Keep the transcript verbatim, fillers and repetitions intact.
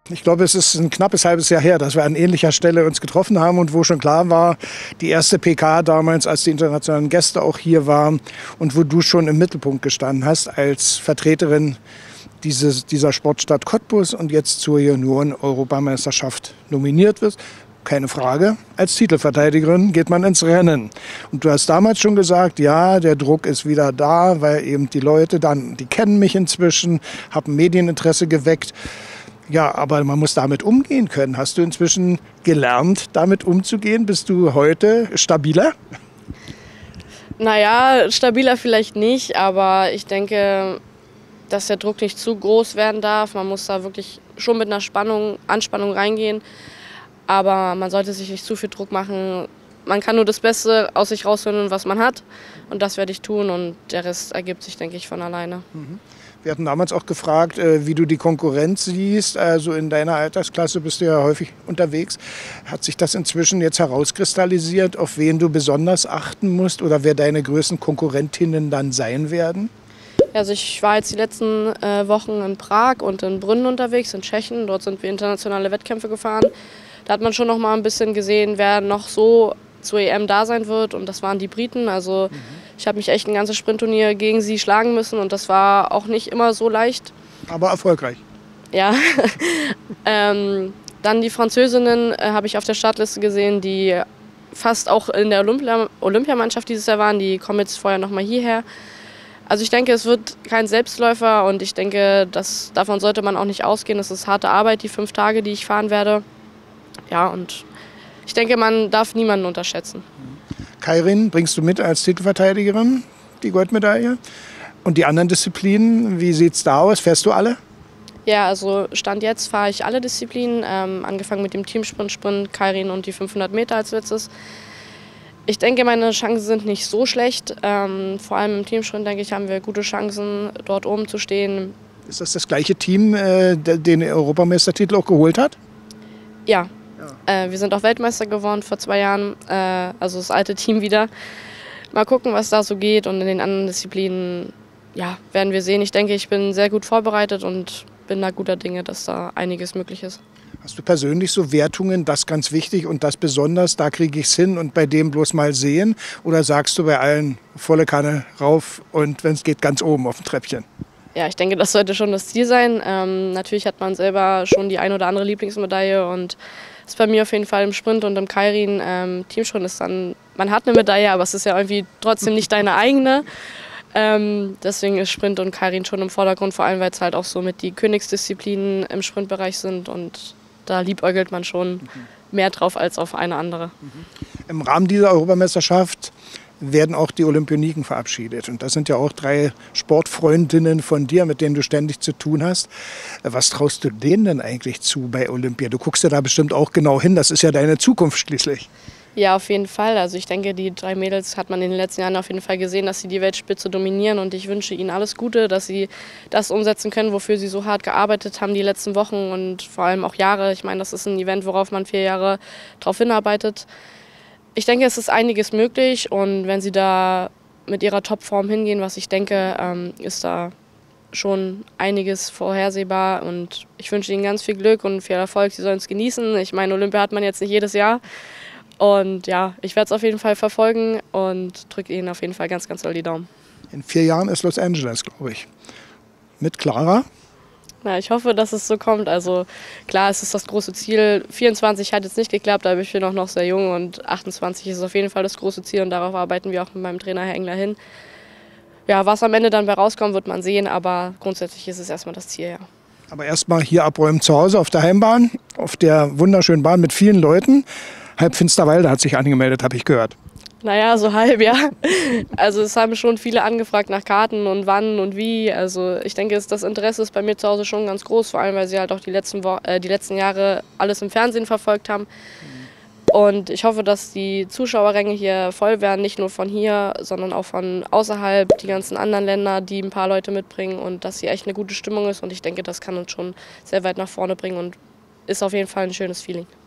Ich glaube, es ist ein knappes halbes Jahr her, dass wir an ähnlicher Stelle uns getroffen haben und wo schon klar war, die erste P K damals, als die internationalen Gäste auch hier waren und wo du schon im Mittelpunkt gestanden hast als Vertreterin dieses, dieser Sportstadt Cottbus und jetzt zur Junioren-Europameisterschaft nominiert wirst. Keine Frage, als Titelverteidigerin geht man ins Rennen. Und du hast damals schon gesagt, ja, der Druck ist wieder da, weil eben die Leute dann, die kennen mich inzwischen, haben Medieninteresse geweckt. Ja, aber man muss damit umgehen können. Hast du inzwischen gelernt, damit umzugehen? Bist du heute stabiler? Naja, stabiler vielleicht nicht, aber ich denke, dass der Druck nicht zu groß werden darf. Man muss da wirklich schon mit einer Spannung, Anspannung reingehen. Aber man sollte sich nicht zu viel Druck machen. Man kann nur das Beste aus sich rausholen, was man hat. Und das werde ich tun und der Rest ergibt sich, denke ich, von alleine. Mhm. Wir hatten damals auch gefragt, wie du die Konkurrenz siehst. Also in deiner Altersklasse bist du ja häufig unterwegs. Hat sich das inzwischen jetzt herauskristallisiert, auf wen du besonders achten musst oder wer deine größten Konkurrentinnen dann sein werden? Also ich war jetzt die letzten äh, Wochen in Prag und in Brünn unterwegs, in Tschechien. Dort sind wir internationale Wettkämpfe gefahren. Da hat man schon noch mal ein bisschen gesehen, wer noch so zur E M da sein wird. Und das waren die Briten. Also mhm. ich habe mich echt ein ganzes Sprintturnier gegen sie schlagen müssen. Und das war auch nicht immer so leicht. Aber erfolgreich. Ja. ähm, dann die Französinnen äh, habe ich auf der Startliste gesehen, die fast auch in der Olympia Olympiamannschaft dieses Jahr waren. Die kommen jetzt vorher noch mal hierher. Also ich denke, es wird kein Selbstläufer. Und ich denke, das, davon sollte man auch nicht ausgehen. Das ist harte Arbeit, die fünf Tage, die ich fahren werde. Ja, und ich denke, man darf niemanden unterschätzen. Kairin, bringst du mit als Titelverteidigerin die Goldmedaille? Und die anderen Disziplinen, wie sieht es da aus? Fährst du alle? Ja, also Stand jetzt fahre ich alle Disziplinen, ähm, angefangen mit dem Teamsprint, Sprint, Kairin und die fünfhundert Meter als letztes. Ich denke, meine Chancen sind nicht so schlecht. Ähm, vor allem im Teamsprint, denke ich, haben wir gute Chancen, dort oben zu stehen. Ist das das gleiche Team, äh, den Europameistertitel auch geholt hat? Ja. Äh, wir sind auch Weltmeister geworden vor zwei Jahren, äh, also das alte Team wieder. Mal gucken, was da so geht und in den anderen Disziplinen ja, werden wir sehen. Ich denke, ich bin sehr gut vorbereitet und bin da guter Dinge, dass da einiges möglich ist. Hast du persönlich so Wertungen, das ganz wichtig und das besonders, da kriege ich es hin und bei dem bloß mal sehen? Oder sagst du bei allen volle Kanne rauf und wenn es geht, ganz oben auf dem Treppchen? Ja, ich denke, das sollte schon das Ziel sein. Ähm, natürlich hat man selber schon die ein oder andere Lieblingsmedaille und das ist bei mir auf jeden Fall im Sprint und im Kairin. Ähm, Teamsprint ist dann, man hat eine Medaille, aber es ist ja irgendwie trotzdem nicht deine eigene. Ähm, deswegen ist Sprint und Kairin schon im Vordergrund, vor allem weil es halt auch so mit die Königsdisziplinen im Sprintbereich sind und da liebäugelt man schon mehr drauf als auf eine andere. Im Rahmen dieser Europameisterschaft werden auch die Olympioniken verabschiedet. Und das sind ja auch drei Sportfreundinnen von dir, mit denen du ständig zu tun hast. Was traust du denen denn eigentlich zu bei Olympia? Du guckst ja da bestimmt auch genau hin, das ist ja deine Zukunft schließlich. Ja, auf jeden Fall. Also ich denke, die drei Mädels hat man in den letzten Jahren auf jeden Fall gesehen, dass sie die Weltspitze dominieren und ich wünsche ihnen alles Gute, dass sie das umsetzen können, wofür sie so hart gearbeitet haben die letzten Wochen und vor allem auch Jahre. Ich meine, das ist ein Event, worauf man vier Jahre drauf hinarbeitet. Ich denke, es ist einiges möglich und wenn sie da mit ihrer Topform hingehen, was ich denke, ähm, ist da schon einiges vorhersehbar und ich wünsche ihnen ganz viel Glück und viel Erfolg. Sie sollen es genießen. Ich meine, Olympia hat man jetzt nicht jedes Jahr und ja, ich werde es auf jeden Fall verfolgen und drücke ihnen auf jeden Fall ganz, ganz doll die Daumen. In vier Jahren ist Los Angeles, glaube ich. Mit Clara? Ja, ich hoffe, dass es so kommt. Also klar, es ist das große Ziel. vierundzwanzig hat jetzt nicht geklappt, aber ich bin auch noch sehr jung und achtundzwanzig ist auf jeden Fall das große Ziel und darauf arbeiten wir auch mit meinem Trainer Herr Engler hin. Ja, was am Ende dann bei rauskommt, wird man sehen, aber grundsätzlich ist es erstmal das Ziel, ja. Aber erstmal hier abräumen zu Hause auf der Heimbahn, auf der wunderschönen Bahn mit vielen Leuten. Halb Finsterwalde hat sich angemeldet, habe ich gehört. Naja, so halb, ja. Also es haben schon viele angefragt nach Karten und wann und wie. Also ich denke, das Interesse ist bei mir zu Hause schon ganz groß, vor allem weil sie halt auch die letzten, Wo äh, die letzten Jahre alles im Fernsehen verfolgt haben. Und ich hoffe, dass die Zuschauerränge hier voll werden, nicht nur von hier, sondern auch von außerhalb, die ganzen anderen Länder, die ein paar Leute mitbringen und dass hier echt eine gute Stimmung ist. Und ich denke, das kann uns schon sehr weit nach vorne bringen und ist auf jeden Fall ein schönes Feeling.